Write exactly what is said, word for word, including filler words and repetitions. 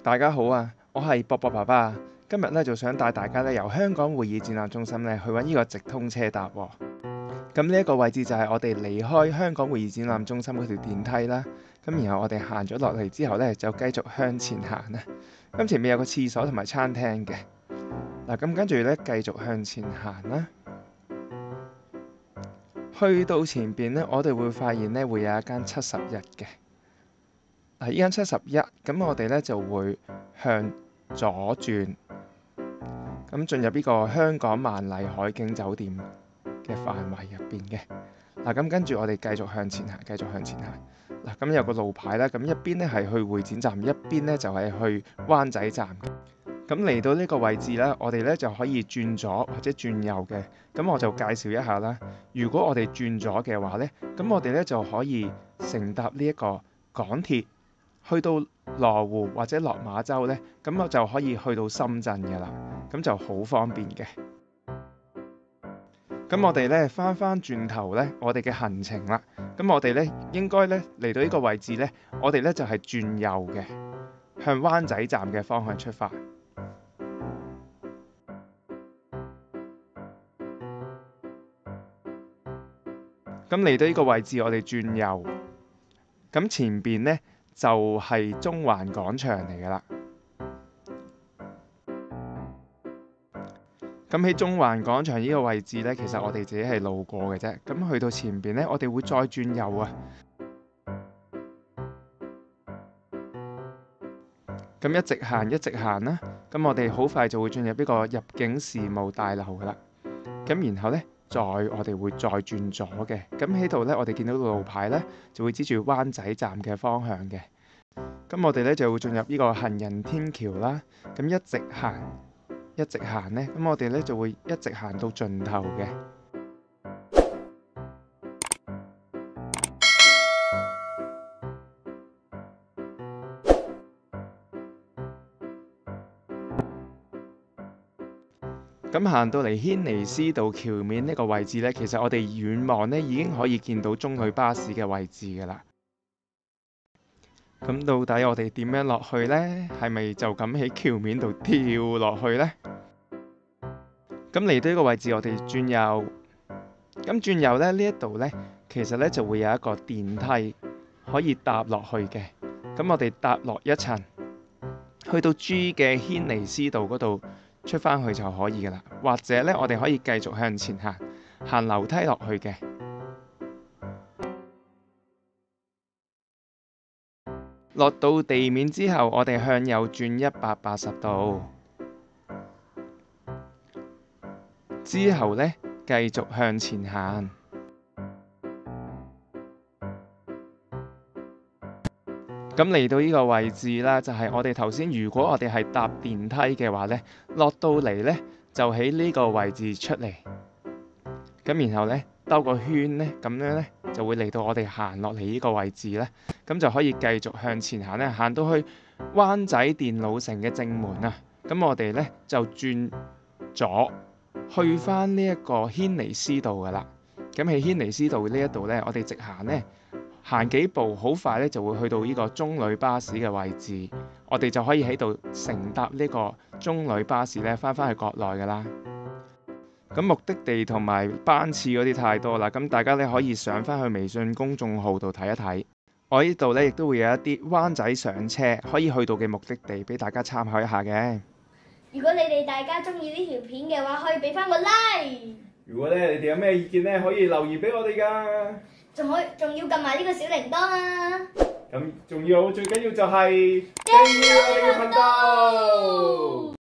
大家好啊，我係博博爸爸。今日咧就想帶大家咧由香港會議展覽中心咧去揾呢個直通車搭喎。咁呢一個位置就係我哋離開香港會議展覽中心嗰條電梯啦。咁然後我哋行咗落嚟之後咧，就繼續向前行啦。咁前面有個廁所同埋餐廳嘅。嗱，咁跟住咧繼續向前行啦。去到前邊咧，我哋會發現咧會有一間七十一嘅。嗱，依間七十一，咁我哋咧就會向左轉，咁進入呢個香港萬麗海景酒店嘅範圍入邊嘅。嗱，咁跟住我哋繼續向前行，繼續向前行。嗱，咁有個路牌啦，咁一邊咧係去會展站，一邊咧就係去灣仔站嘅。咁嚟到呢個位置咧，我哋咧就可以轉左或者轉右嘅。咁我就介紹一下啦。如果我哋轉左嘅話咧，咁我哋咧就可以乘搭呢一個港鐵去到羅湖或者落馬洲咧，咁我就可以去到深圳嘅啦。咁就好方便嘅。咁我哋咧翻翻轉頭咧，我哋嘅行程啦。咁我哋咧應該咧嚟到呢個位置咧，我哋咧就係轉右嘅，向灣仔站嘅方向出發。咁嚟到呢個位置，我哋轉右，咁前邊呢就係中環廣場嚟㗎啦。咁喺中環廣場呢個位置呢，其實我哋自己係路過嘅啫。咁去到前邊呢，我哋會再轉右啊。咁一直行，一直行啦。咁我哋好快就會進入呢個入境事務大樓㗎啦。咁然後呢，再我哋會再轉左嘅，咁喺度咧，我哋見到路牌咧，就會指住灣仔站嘅方向嘅。咁我哋咧就會進入呢個行人天橋啦。咁一直行，一直行咧，咁我哋咧就會一直行到盡頭嘅。咁行到嚟軒尼詩道橋面呢個位置呢，其實我哋遠望呢已經可以見到中旅巴士嘅位置㗎啦。咁到底我哋點樣落去呢？係咪就咁喺橋面度跳落去呢？咁嚟到呢個位置，我哋轉右。咁轉右呢，呢一度呢，其實呢就會有一個電梯可以搭落去嘅。咁我哋搭落一層，去到 G 嘅軒尼詩道嗰度出返去就可以㗎啦，或者咧，我哋可以繼續向前行，行樓梯落去嘅。落到地面之後，我哋向右轉一百八十度，之後咧繼續向前行。咁嚟到呢個位置啦，就係我哋頭先，如果我哋係搭電梯嘅話呢，落到嚟呢，就喺呢個位置出嚟。咁然後呢，兜個圈呢，咁樣呢，就會嚟到我哋行落嚟呢個位置呢，咁就可以繼續向前行呢，行到去灣仔電腦城嘅正門啊。咁我哋呢，就轉左去返呢一個軒尼詩道㗎啦。咁喺軒尼詩道呢一度呢，我哋直行呢，行幾步，好快咧就會去到呢個中旅巴士嘅位置，我哋就可以喺度乘搭呢個中旅巴士咧，翻返去國內㗎啦。咁目的地同埋班次嗰啲太多啦，咁大家咧可以上返去微信公眾號度睇一睇。我呢度咧亦都會有一啲灣仔上車可以去到嘅目的地俾大家參考一下嘅。 如果你哋大家中意呢條片嘅話，可以俾翻個 like。 如果咧你哋有咩意見咧，可以留言俾我哋㗎。 仲可以仲要撳埋呢個小鈴鐺啊！ 咁仲要最緊要就係訂閱我哋嘅頻道。